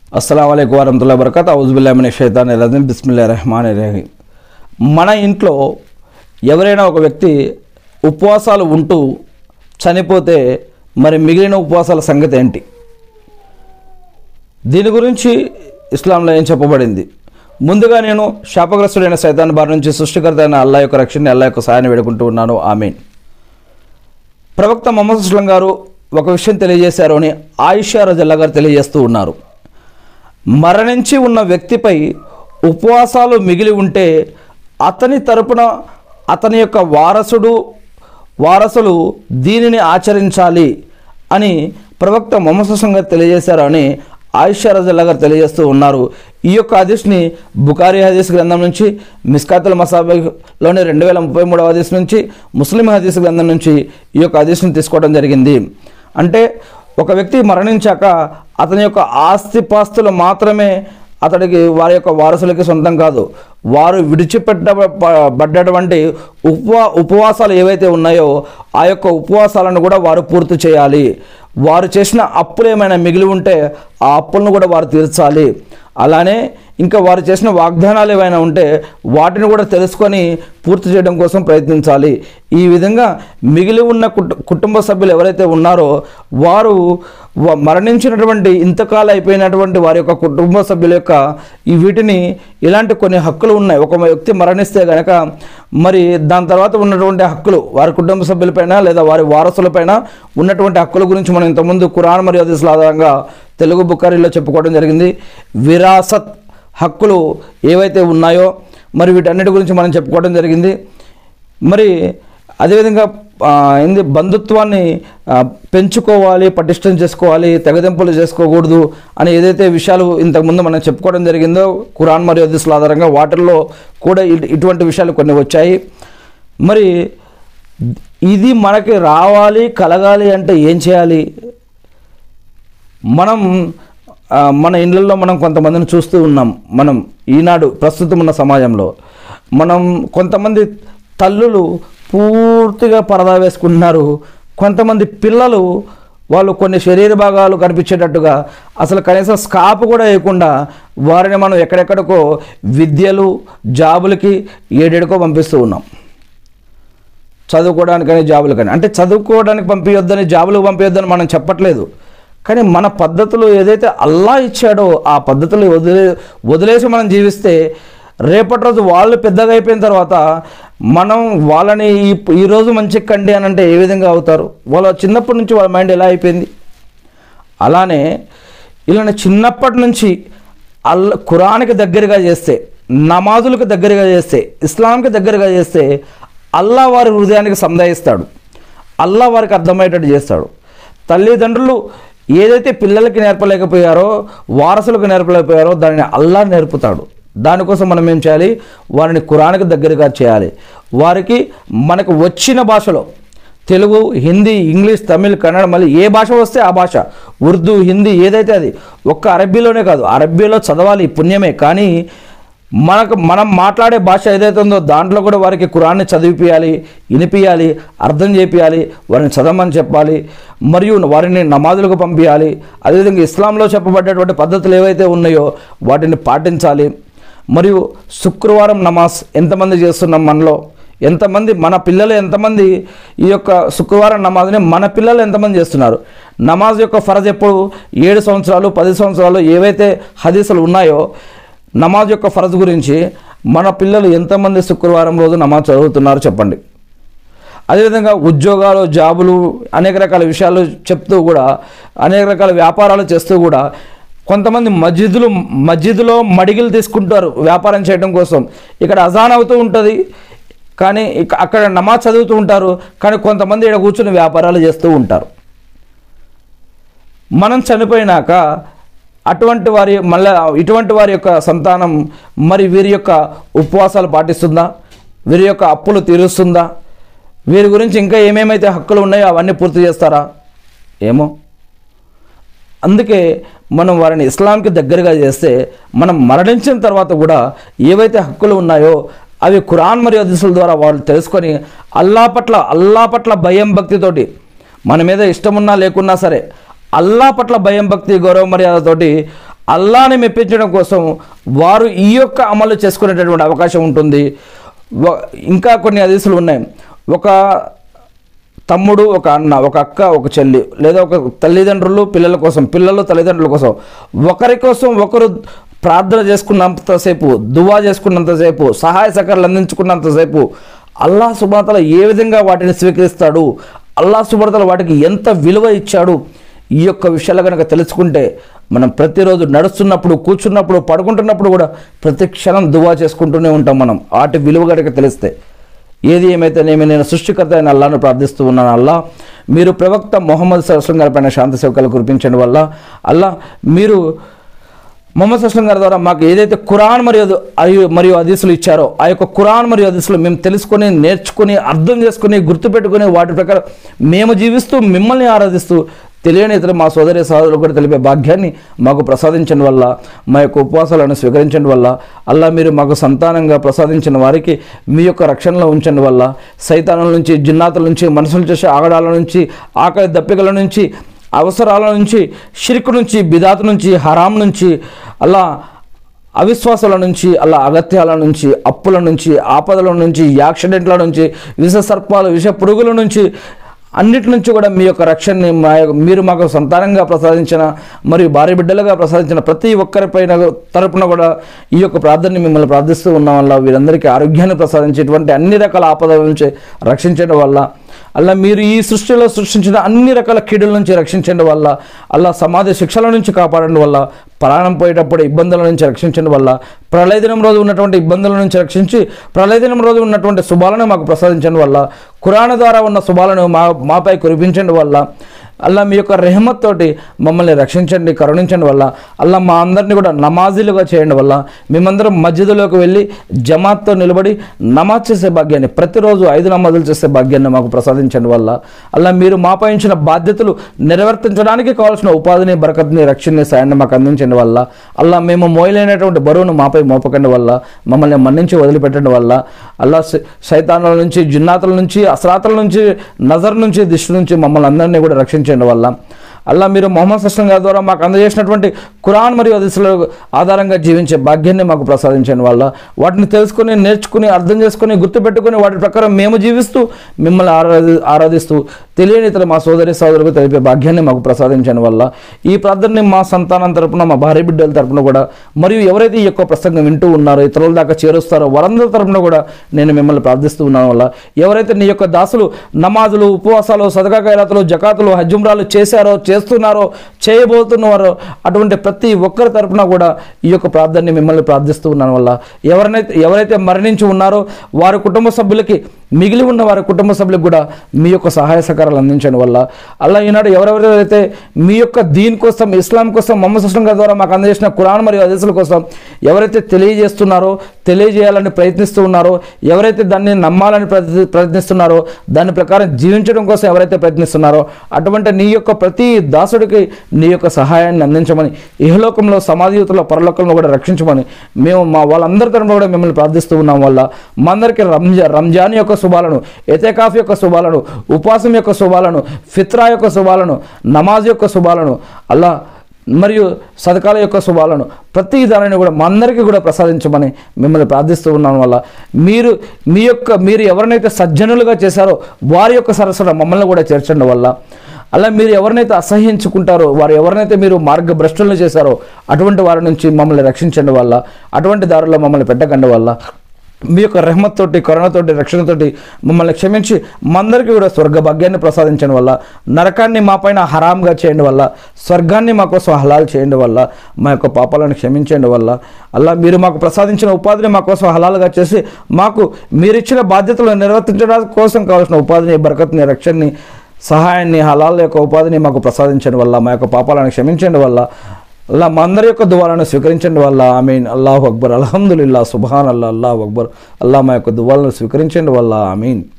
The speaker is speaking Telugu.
అస్సలాము అలైకుం వరహ్మతుల్లాహి వబరకాతుహు ఔజుబిల్లాహి మినష్ షైతానిర్ రజీం బిస్మిల్లాహిర్ రహమానిర్ రహీం. మన ఇంట్లో ఎవరైనా ఒక వ్యక్తి ఉపవాసాలు ఉంటూ చనిపోతే మరి మిగిలిన ఉపవాసాల సంగతి ఏంటి? దీని గురించి ఇస్లాంలో ఏం చెప్పబడింది? ముందుగా నేను శాపగ్రస్తుడైన సైతాన్ బారి నుంచి సృష్టికర్త అయిన అల్లాహ్ యొక్క రక్షణని, అల్లాహ్ యొక్క సహాయాన్ని వేడుకుంటూ ఉన్నాను. ఆమీన్. ప్రవక్త ముహమ్మద్ సల్లల్లాహు అలైహి వసల్లం గారు ఒక విషయం తెలియజేశారు అని ఆయిషా రజల్లాహు గారు తెలియజేస్తూ ఉన్నారు. మరణించి ఉన్న వ్యక్తిపై ఉపవాసాలు మిగిలి ఉంటే అతని తరపున అతని యొక్క వారసులు దీనిని ఆచరించాలి అని ప్రవక్త ముహమ్మద్ సల్లల్లాహు అలైహి వసల్లం గారు తెలియజేశారు అని ఆయిషా రజల్లాహు గారు తెలియజేస్తూ ఉన్నారు. ఈ యొక్క హదీస్ని బుఖారీ హదీస్ గ్రంథం నుంచి, మిస్కాతుల్ మసాబిలోని 2033వ హదీస్ నుంచి, ముస్లిం హదీస్ గ్రంథం నుంచి ఈ యొక్క హదీస్ని తీసుకోవడం జరిగింది. అంటే ఒక వ్యక్తి మరణించాక అతని యొక్క ఆస్తిపాస్తులు మాత్రమే అతడికి, వారి యొక్క వారసులకి సొంతం కాదు. వారు విడిచిపెట్టబడ్డటువంటి ఉపవాసాలు ఏవైతే ఉన్నాయో ఆ యొక్క ఉపవాసాలను కూడా వారు పూర్తి చేయాలి. వారు చేసిన అప్పులు ఏమైనా మిగిలి ఉంటే ఆ అప్పులను కూడా వారు తీర్చాలి. అలానే ఇంకా వారు చేసిన వాగ్దానాలు ఏవైనా ఉంటే వాటిని కూడా తెలుసుకొని పూర్తి చేయడం కోసం ప్రయత్నించాలి. ఈ విధంగా మిగిలి ఉన్న కుటుంబ సభ్యులు ఎవరైతే ఉన్నారో వారు మరణించినటువంటి, ఇంతకాలం అయిపోయినటువంటి వారి యొక్క కుటుంబ సభ్యుల యొక్క వీటిని ఇలాంటి కొన్ని హక్కులు ఉన్నాయి. ఒక వ్యక్తి మరణిస్తే కనుక మరి దాని తర్వాత ఉన్నటువంటి హక్కులు వారి కుటుంబ సభ్యులపైన లేదా వారి వారసులపైన ఉన్నటువంటి హక్కుల గురించి మనం ఇంతకుముందు ఖురాన్ మరియు హదీస్ల ఆధారంగా తెలుగు బుఖారీలో చెప్పుకోవడం జరిగింది. విరాసత్ హక్కులు ఏవైతే ఉన్నాయో మరి వీటన్నిటి గురించి మనం చెప్పుకోవడం జరిగింది. మరి అదేవిధంగా బంధుత్వాన్ని పెంచుకోవాలి, పటిష్టం చేసుకోవాలి, తెగదెంపులు చేసుకోకూడదు అని ఏదైతే విషయాలు ఇంతకుముందు మనం చెప్పుకోవడం జరిగిందో ఖురాన్ మరియు హదీస్ల ఆధారంగా వాటిల్లో కూడా ఇటువంటి విషయాలు కొన్ని వచ్చాయి. మరి ఇది మనకి రావాలి, కలగాలి అంటే ఏం చేయాలి? మన ఇళ్ళల్లో మనం కొంతమందిని చూస్తూ ఉన్నాం. మనం ఈనాడు ప్రస్తుతం ఉన్న సమాజంలో మనం కొంతమంది తల్లులు పూర్తిగా పరదా వేసుకుంటున్నారు. కొంతమంది పిల్లలు వాళ్ళు కొన్ని శరీర భాగాలు కనిపించేటట్టుగా అసలు కనీసం స్కాప్ కూడా వేయకుండా వారిని మనం ఎక్కడెక్కడికో విద్యలు, జాబులకి ఏడేడుకో పంపిస్తూ ఉన్నాం. చదువుకోవడానికని, జాబులకని. అంటే చదువుకోవడానికి పంపించొద్దని, జాబులకు పంపించొద్దని మనం చెప్పట్లేదు. కానీ మన పద్ధతులు ఏదైతే అల్లాహ్ ఇచ్చాడో ఆ పద్ధతులు వదిలేసి మనం జీవిస్తే రేపటి రోజు వాళ్ళు పెద్దగా అయిపోయిన తర్వాత మనం వాళ్ళని ఈరోజు మంచి కండి అని అంటే ఏ విధంగా అవుతారు? వాళ్ళ చిన్నప్పటి నుంచి వాళ్ళ మైండ్ ఎలా అయిపోయింది? అలానే ఇలానే చిన్నప్పటి నుంచి ఖురాన్కి దగ్గరగా చేస్తే, నమాజులకు దగ్గరగా చేస్తే, ఇస్లాంకి దగ్గరగా చేస్తే అల్లాహ్ వారి హృదయానికి సంధాయిస్తాడు. అల్లాహ్ వారికి అర్థమయ్యేటట్టు చేస్తాడు. తల్లిదండ్రులు ఏదైతే పిల్లలకి నేర్పలేకపోయారో, వారసులకు నేర్పలేకపోయారో దానిని అల్లాహ్ నేర్పుతాడు. దానికోసం మనం ఏం చేయాలి? వారిని ఖురాన్కి దగ్గరగా చేయాలి. వారికి మనకు వచ్చిన భాషలో తెలుగు, హిందీ, ఇంగ్లీష్, తమిళ్, కన్నడ, మళ్ళీ ఏ భాష వస్తే ఆ భాష, ఉర్దూ, హిందీ ఏదైతే అది, ఒక్క అరబ్బీలోనే కాదు, అరబ్బీలో చదవాలి పుణ్యమే. కానీ మనం మాట్లాడే భాష ఏదైతే ఉందో దాంట్లో కూడా వారికి ఖురాన్ని చదివిపియాలి, వినిపియాలి, అర్థం చేపియాలి, వారిని చదవమని చెప్పాలి, మరియు వారిని నమాజులకు పంపించాలి. అదేవిధంగా ఇస్లాంలో చెప్పబడ్డటువంటి పద్ధతులు ఏవైతే ఉన్నాయో వాటిని పాటించాలి. మరియు శుక్రవారం నమాజ్ ఎంతమంది చేస్తున్నాం? మనలో ఎంతమంది, మన పిల్లలు ఎంతమంది ఈ యొక్క శుక్రవారం నమాజ్ని మన పిల్లలు ఎంతమంది చేస్తున్నారు? నమాజ్ యొక్క ఫరజ్ ఎప్పుడు 7 సంవత్సరాలు 10 సంవత్సరాలు ఏవైతే హదీసులు ఉన్నాయో నమాజ్ యొక్క ఫరజ్ గురించి మన పిల్లలు ఎంతమంది శుక్రవారం రోజు నమాజ్ చదువుతున్నారు చెప్పండి. అదేవిధంగా ఉద్యోగాలు, జాబులు, అనేక రకాల విషయాలు చెప్తూ కూడా, అనేక రకాల వ్యాపారాలు చేస్తూ కూడా కొంతమంది మస్జిద్లో మడిగిలు తీసుకుంటారు వ్యాపారం చేయడం కోసం. ఇక్కడ అజాన్ అవుతూ ఉంటుంది కానీ అక్కడ నమాజ్ చదువుతూ ఉంటారు. కానీ కొంతమంది ఇక్కడ కూర్చొని వ్యాపారాలు చేస్తూ ఉంటారు. మనం చనిపోయినాక ఇటువంటి వారి యొక్క సంతానం మరి వీరి యొక్క ఉపవాసాలు పాటిస్తుందా? వీరి యొక్క అప్పులు తీరుస్తుందా? వీరి గురించి ఇంకా ఏమేమైతే హక్కులు ఉన్నాయో అవన్నీ పూర్తి చేస్తారా? ఏమో. అందుకే మనం వారిని ఇస్లాంకి దగ్గరగా చేస్తే మనం మరణించిన తర్వాత కూడా ఏవైతే హక్కులు ఉన్నాయో అవి ఖురాన్ మరియు హదీసుల ద్వారా వాళ్ళు తెలుసుకొని అల్లాహ్ పట్ల భయం, భక్తితోటి, మన మీద ఇష్టమున్నా లేకున్నా సరే అల్లాహ్ పట్ల భయం, భక్తి, గౌరవ మర్యాదతోటి అల్లాని మెప్పించడం కోసం వారు ఈ యొక్క అమలు చేసుకునేటటువంటి అవకాశం ఉంటుంది. ఇంకా కొన్ని హదీసులు ఉన్నాయి. ఒక తమ్ముడు, ఒక అన్న, ఒక అక్క, ఒక చెల్లి, లేదా ఒక తల్లిదండ్రులు పిల్లల కోసం, పిల్లలు తల్లిదండ్రుల కోసం, ఒకరి కోసం ఒకరు ప్రార్థన చేసుకున్నంతసేపు, దువా చేసుకున్నంతసేపు, సహాయ సహకారాలు అందించుకున్నంతసేపు అల్లాహ్ సుబ్హానహు వ తఆలా ఏ విధంగా వాటిని స్వీకరిస్తాడు, అల్లాహ్ సుబ్హానహు వ తఆలా వాటికి ఎంత విలువ ఇచ్చాడు, ఈ యొక్క విషయాలు కనుక తెలుసుకుంటే మనం ప్రతిరోజు నడుస్తున్నప్పుడు, కూర్చున్నప్పుడు, పడుకుంటున్నప్పుడు కూడా ప్రతి క్షణం దువా చేసుకుంటూనే ఉంటాం. మనం వాటి విలువ కనుక తెలిస్తే. ఏది ఏమైతేనేమి నేను సృష్టికర్త అయిన అల్లాహ్ను ప్రార్థిస్తూ ఉన్నాను. అల్లాహ్ మీరు ప్రవక్త ముహమ్మద్ సల్లల్లాహు అలైహి వసల్లం గారి పైన శాంతి సేవకాలు కురిపించండి వల్ల, అల్లాహ్ మీరు ముహమ్మద్ సల్లల్లాహు అలైహి వసల్లం గారి ద్వారా మాకు ఏదైతే ఖురాన్ మరియు హదీసులు ఇచ్చారో ఆ యొక్క ఖురాన్ మరియు హదీసులు మేము తెలుసుకొని, నేర్చుకుని, అర్థం చేసుకుని, గుర్తుపెట్టుకుని వాటి ప్రకారం మేము జీవిస్తూ మిమ్మల్ని ఆరాధిస్తూ తెలియని ఇతర మా సోదరి సహోదరులు కూడా తెలిపే భాగ్యాన్ని మాకు ప్రసాదించడం వల్ల, మా యొక్క ఉపవాసాలను స్వీకరించడం వల్ల, అల్లా మీరు మాకు సంతానంగా ప్రసాదించిన వారికి మీ యొక్క రక్షణలో ఉంచడం వల్ల, సైతానుల నుంచి, జిన్నాతుల నుంచి, మనుషులు చేసే ఆగడాల నుంచి, ఆకలి దప్పికల నుంచి, అవసరాల నుంచి, షిర్క్ నుంచి, బిదాత్ నుంచి, హరాం నుంచి, అల్లా అవిశ్వాసాల నుంచి, అలా అగత్యాల నుంచి, అప్పుల నుంచి, ఆపదల నుంచి, యాక్సిడెంట్ల నుంచి, విష సర్పాలు, విష పురుగుల నుంచి, అన్నిటి నుంచి కూడా మీ యొక్క రక్షణని మీరు మాకు సంతానంగా ప్రసాదించిన మరియు భార్య బిడ్డలుగా ప్రసాదించిన ప్రతి ఒక్కరిపైన తరపున కూడా ఈ యొక్క ప్రార్థనని మిమ్మల్ని ప్రార్థిస్తూ ఉన్న వల్ల వీరందరికీ ఆరోగ్యాన్ని ప్రసాదించేటువంటి అన్ని రకాల ఆపదల నుంచి రక్షించడం వల్ల, అలా మీరు ఈ సృష్టిలో సృష్టించిన అన్ని రకాల కీడుల నుంచి రక్షించడం వల్ల, అలా సమాజ శిక్షల నుంచి కాపాడడం వల్ల, ప్రాణం పోయేటప్పుడు ఇబ్బందుల నుంచి రక్షించడం వల్ల, ప్రళయ దినం రోజు ఉన్నటువంటి ఇబ్బందుల నుంచి రక్షించి ప్రళయ దినం రోజు ఉన్నటువంటి శుభాలను మాకు ప్రసాదించడం వల్ల, ఖురాన్ ద్వారా ఉన్న శుభాలను మాపై కురిపించడం వల్ల, అల్లా మీ యొక్క రెహమత్ తోటి మమ్మల్ని రక్షించండి, కరుణించండి వల్ల, అల్లా మా అందరినీ కూడా నమాజీలుగా చేయడం వల్ల, మేమందరం మస్జిద్లోకి వెళ్ళి జమాత్తో నిలబడి నమాజ్ చేసే భాగ్యాన్ని, ప్రతిరోజు 5 నమాజులు చేసే భాగ్యాన్ని మాకు ప్రసాదించండి వల్ల, అల్లా మీరు మాపై ఉంచిన బాధ్యతలు నిర్వర్తించడానికి కావాల్సిన ఉపాధిని, బరకత్ని, రక్షణని, సాయాన్ని మాకు అందించండి వల్ల, అల్లా మేము మోయలేనటువంటి బరువును మాపై మోపకండి వల్ల, మమ్మల్ని మన్నించి వదిలిపెట్టండి వల్ల, అల్లా శైతానుల నుంచి, జిన్నాతుల నుంచి, అస్రాతుల నుంచి, నజర్ నుంచి, దిష్టి నుంచి మమ్మల్ని అందరినీ కూడా రక్షించండి వల్ల, అల్లా మీరు ముహమ్మద్ సల్లల్లాహు అలైహి వసల్లం గారి ద్వారా మాకు అందజేసినటువంటి ఖురాన్ మరియు హదీసుల ఆధారంగా జీవించే భాగ్యాన్ని మాకు ప్రసాదించండి వల్ల, వాటిని తెలుసుకుని, నేర్చుకుని, అర్థం చేసుకుని, గుర్తుపెట్టుకుని వాటి ప్రకారం మేము జీవిస్తూ మిమ్మల్ని ఆరాధిస్తూ తెలియని ఇతర మా సోదరి సోదరులకు తెలిపే భాగ్యాన్ని మాకు ప్రసాదించండి వల్ల, ఈ ప్రార్థనని మా సంతానం తరపున, మా భార్య బిడ్డల తరపున కూడా, మరియు ఎవరైతే ఈ యొక్క ప్రసంగం వింటూ ఉన్నారో, ఇతరుల దాకా చేరుస్తారో వారందరి తరపున కూడా నేను మిమ్మల్ని ప్రార్థిస్తూ ఉన్నాను వల్ల, ఎవరైతే నీ యొక్క దాసులు నమాజులు, ఉపవాసాలు, సదకా ఖైరాతులు, జకాతులు, హజ్ ఉమ్రాలు చేశారో, చేస్తున్నారో, చేయబోతున్నారో అటువంటి ప్రతి ఒక్కరి తరపున కూడా ఈ యొక్క ప్రార్థనని మిమ్మల్ని ప్రార్థిస్తూ ఉన్నాను వల్ల, ఎవరైతే మరణించి ఉన్నారో వారి కుటుంబ సభ్యులకి, మిగిలి ఉన్న వారి కుటుంబ సభ్యులకు కూడా మీ యొక్క సహాయ సహకారాలు అందించడం వల్ల, అలా ఈనాడు ఎవరెవరైతే మీ యొక్క దీన్ కోసం, ఇస్లాం కోసం, ముహమ్మద్ సల్లల్లాహు అలైహి వసల్లం ద్వారా మాకు అందజేసిన ఖురాన్ మరియు హదీసుల కోసం ఎవరైతే తెలియజేస్తున్నారో, తెలియజేయాలని ప్రయత్నిస్తూ ఉన్నారో, ఎవరైతే దాన్ని నమ్మాలని ప్రయత్నిస్తున్నారో, దాని ప్రకారం జీవించడం కోసం ఎవరైతే ప్రయత్నిస్తున్నారో అటువంటి నీ యొక్క ప్రతి దాసుడికి నీ యొక్క సహాయాన్ని అందించమని, ఇహలోకంలో, సమాధియుతంలో, పరలోకంలో కూడా రక్షించమని మేము మా వాళ్ళందరి తరపున కూడా మిమ్మల్ని ప్రార్థిస్తూ ఉన్నాం వల్ల, మా అందరికీ రంజాన్ యొక్క శుభాలను, ఎతేకాఫ్ యొక్క శుభాలను, ఉపవాసం యొక్క శుభాలను, ఫిత్రా యొక్క శుభాలను, నమాజ్ యొక్క శుభాలను, అల్లా మరియు సదకాల యొక్క శుభాలను, ప్రతి దానిని కూడా మా అందరికీ కూడా ప్రసాదించమని మిమ్మల్ని ప్రార్థిస్తూ ఉన్నాం వల్ల, మీరు ఎవరినైతే సజ్జనులుగా చేశారో వారి యొక్క సరస్సులో మమ్మల్ని కూడా చేర్చండి వల్ల, అలా మీరు ఎవరినైతే అసహ్యించుకుంటారో, వారు ఎవరినైతే మీరు మార్గభ్రష్టులను చేశారో అటువంటి వారి నుంచి మమ్మల్ని రక్షించండి వల్ల, అటువంటి దారుల్లో మమ్మల్ని పెట్టకండి వల్ల, మీ యొక్క రెహమత్ తోటి, కరుణతోటి, రక్షణతోటి మమ్మల్ని క్షమించి మా అందరికీ కూడా స్వర్గ భాగ్యాన్ని ప్రసాదించడం వల్ల, నరకాన్ని మా పైన హరాంగా చేయండి వల్ల, స్వర్గాన్ని మా కోసం హలాల్ చేయండి వల్ల, మా యొక్క పాపాలను క్షమించండి వల్ల, అలా మీరు మాకు ప్రసాదించిన ఉపాధిని మా కోసం హలాల్గా చేసి మాకు మీరిచ్చిన బాధ్యతలు నిర్వర్తించడానికి కోసం కావాల్సిన ఉపాధిని, బరకత్ని, రక్షణని, సహాయాన్ని, హలాల్ యొక్క ఉపాధిని మాకు ప్రసాదించండి వల్ల, మా యొక్క పాపాలను క్షమించండి వల్ల, అల్లా మా అందరి యొక్క దువాలను స్వీకరించండి వల్ల, ఆమీన్. అల్లాహు అక్బర్, అల్హమ్దులిల్లా, సుబ్హానల్లాహ్, అల్లాహు అక్బర్. అల్లా మా యొక్క దువాలను స్వీకరించండి వల్ల, ఆమీన్.